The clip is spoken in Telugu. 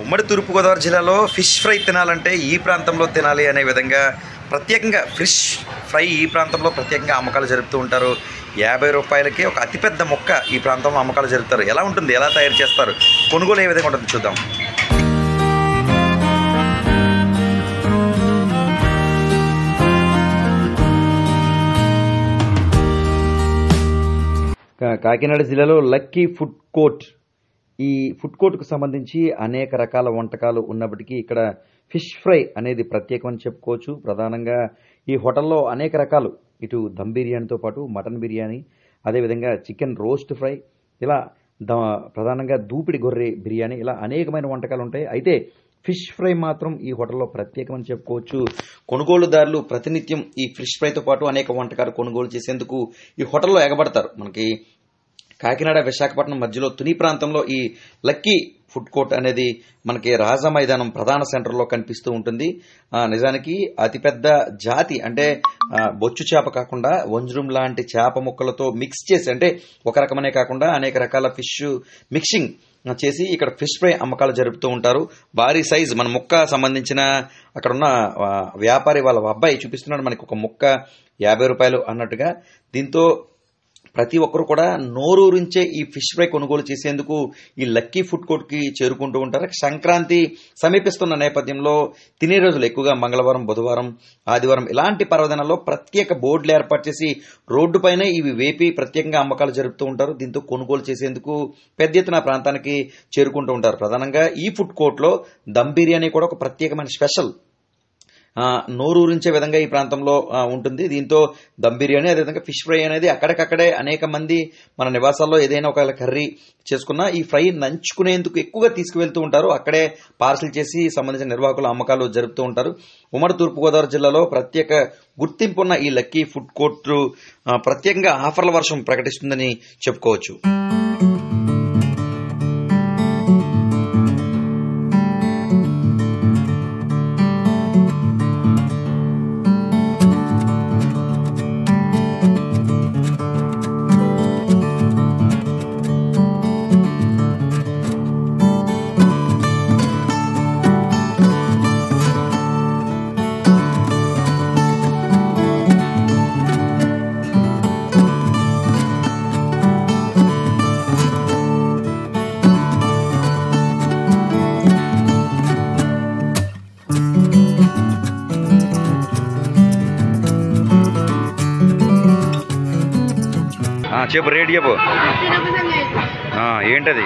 ఉమ్మడి తూర్పుగోదావరి జిల్లాలో ఫిష్ ఫ్రై తినాలంటే ఈ ప్రాంతంలో తినాలి అనే విధంగా ప్రత్యేకంగా ఫిష్ ఫ్రై ఈ ప్రాంతంలో ప్రత్యేకంగా అమ్మకాలు జరుపుతూ ఉంటారు. 50 రూపాయలకి ఒక అతిపెద్ద మొక్క ఈ ప్రాంతంలో అమ్మకాలు జరుపుతారు. ఎలా ఉంటుంది, ఎలా తయారు చేస్తారు, కొనుగోలు ఏ విధంగా ఉంటుంది చూద్దాం. కాకినాడ జిల్లాలో లక్కీ ఫుడ్ కోర్ట్, ఈ ఫుడ్ కోర్టుకు సంబంధించి అనేక రకాల వంటకాలు ఉన్నప్పటికీ ఇక్కడ ఫిష్ ఫ్రై అనేది ప్రత్యేకమని చెప్పుకోవచ్చు. ప్రధానంగా ఈ హోటల్లో అనేక రకాలు, ఇటు దమ్ బిర్యానీతో పాటు మటన్ బిర్యానీ, అదేవిధంగా చికెన్ రోస్ట్ ఫ్రై, ఇలా ప్రధానంగా దూపిడి గొర్రె బిర్యానీ, ఇలా అనేకమైన వంటకాలు ఉంటాయి. అయితే ఫిష్ ఫ్రై మాత్రం ఈ హోటల్లో ప్రత్యేకమని చెప్పుకోవచ్చు. కొనుగోలుదారులు ప్రతినిత్యం ఈ ఫిష్ ఫ్రైతో పాటు అనేక వంటకాలు కొనుగోలు చేసేందుకు ఈ హోటల్లో ఎగబడతారు. మనకి కాకినాడ విశాఖపట్నం మధ్యలో తుని ప్రాంతంలో ఈ లక్కీ ఫుడ్ కోర్ట్ అనేది మనకి రాజా మైదానం ప్రధాన సెంటర్లో కనిపిస్తూ ఉంటుంది. నిజానికి అతిపెద్ద జాతి అంటే బొచ్చు చేప కాకుండా వంజరం లాంటి చేప ముక్కలతో మిక్స్ చేసి, అంటే ఒక రకమనే కాకుండా అనేక రకాల ఫిష్ మిక్సింగ్ చేసి ఇక్కడ ఫిష్ ఫ్రై అమ్మకాలు జరుపుతూ ఉంటారు. భారీ సైజ్ మన ముక్క సంబంధించిన అక్కడున్న వ్యాపారి వాళ్ళ అబ్బాయి చూపిస్తున్నాడు మనకి ఒక ముక్క 50 రూపాయలు అన్నట్టుగా. దీంతో ప్రతి ఒక్కరు కూడా నోరూరించే ఈ ఫిష్ ఫ్రై కొనుగోలు చేసేందుకు ఈ లక్కీ ఫుడ్ కోర్ట్ కి చేరుకుంటూ ఉంటారు. సంక్రాంతి సమీపిస్తున్న నేపథ్యంలో తినే రోజులు ఎక్కువగా మంగళవారం, బుధవారం, ఆదివారం ఇలాంటి పర్వదినాల్లో ప్రత్యేక బోర్డులు ఏర్పాటు చేసి రోడ్డుపైనే ఇవి వేపి ప్రత్యేకంగా అమ్మకాలు జరుపుతూ ఉంటారు. దీంతో కొనుగోలు చేసేందుకు పెద్ద ఎత్తున ప్రాంతానికి చేరుకుంటూ ఉంటారు. ప్రధానంగా ఈ ఫుడ్ కోర్ట్ లో దమ్ బిర్యానీ కూడా ఒక ప్రత్యేకమైన స్పెషల్, నోరూరించే విధంగా ఈ ప్రాంతంలో ఉంటుంది. దీంతో దమ్ బిర్యానీ, అదేవిధంగా ఫిష్ ఫ్రై అనేది అక్కడికక్కడే అనేక మంది మన నివాసాల్లో ఏదైనా ఒక కర్రీ చేసుకున్నా ఈ ఫ్రై నంచుకునేందుకు ఎక్కువగా తీసుకువెళ్తూ ఉంటారు. అక్కడే పార్సిల్ చేసి సంబంధించిన నిర్వాహకులు అమ్మకాలు జరుపుతూ ఉంటారు. ఉమ్మడి తూర్పుగోదావరి జిల్లాలో ప్రత్యేక గుర్తింపున్న ఈ లక్కీ ఫుడ్ కోర్టు ప్రత్యేకంగా ఆఫర్ల వర్షం ప్రకటిస్తుందని చెప్పుకోవచ్చు. చెప్పు, రేట్ చెప్పు. ఏంటది?